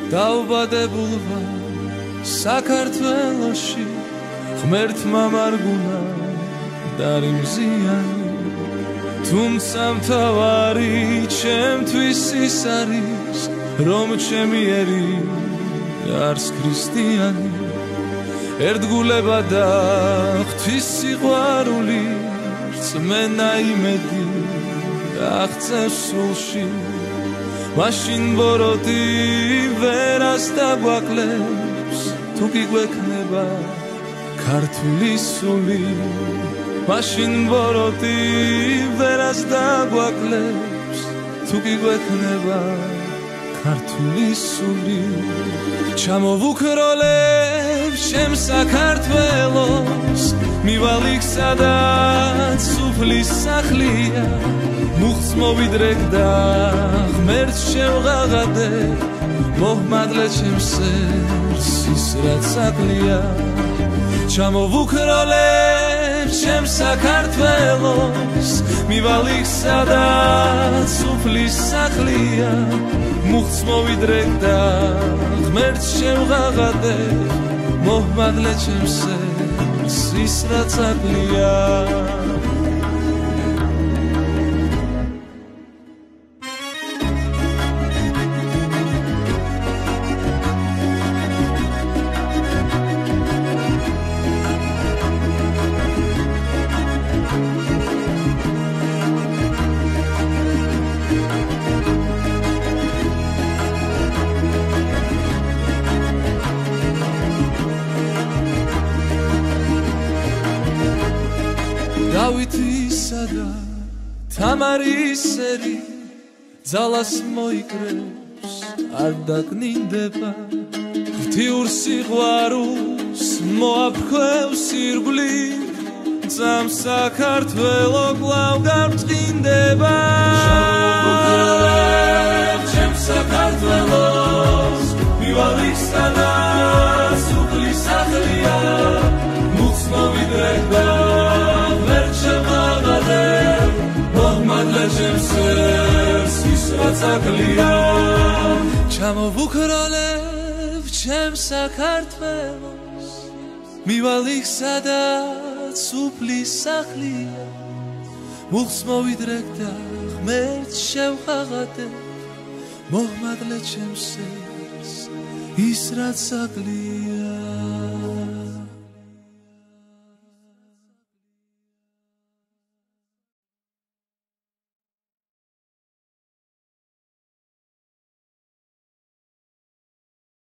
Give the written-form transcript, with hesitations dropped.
დავბადებულ ვარ საქართველოში ღმერთმა მარგუნა დარიმზიანი თუმცა მთავარი ჩემთვის ის არის რომ ჩემი ერი არს ქრისტიანი ერთგულება და ღვთის სიყვარული რწმენა იმედი აღწევს სულში მაშინ ბოროტი ვერას დაგვაკლებს თუ კი გვექნება ქართული სული მაშინ ბოროტი ვერას დაგვაკლებს თუ კი გვექნება ქართული სული ჩამოვუქროლებ ჩემ საქართველოს მივალ იქ სადაც სუფლის სახლია მუხტს მოვიდრეკ და ღმერთს შევღაღადებ მოჰმადლე ჩემს სერს ის რაც აკლია ჩამოვუქროლებ ჩემ საქართველოს მივალ იქ სადაც სუფლის სახლია მუხტს მოვიდრეკ და ღმერთს შევღაღადებ მოჰმადლე ჩემს სერს ის რაც აკლია დავითისა და თამარის სერი ძალას მოიკრებს არ დაკნინდება ღვთიურ სიყვარულს მოაფრქვევს ირგვლივ ძამ საქართველო კვლავ გამწყინდება ჩემ საქართველოს მივალ იქ სადაც სუფლის სახლია მუხტს მოვიდრეკ და ჩემს სერს ის რაც აკლია ჩამოვუქროლებ ჩემ საქართველოს მივალ იქ სადაც სუფლის სახლია მუხტს მოვიდრეკ და ღმერთს შევღაღადებ მოჰმადლე ჩემს სერს ის რაც აკლია